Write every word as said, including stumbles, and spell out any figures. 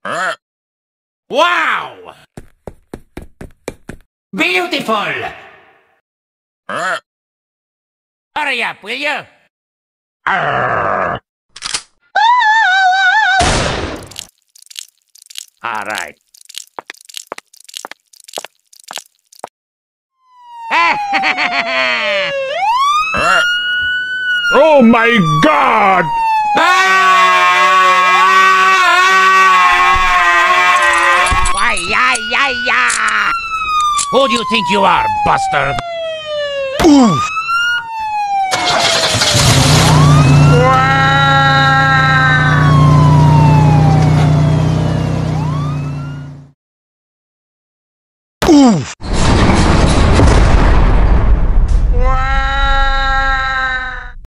Wow! Beautiful! Hurry up, will you? All right. Oh my God! Why, yeah, yeah, yeah! Who do you think you are, Buster? Oof!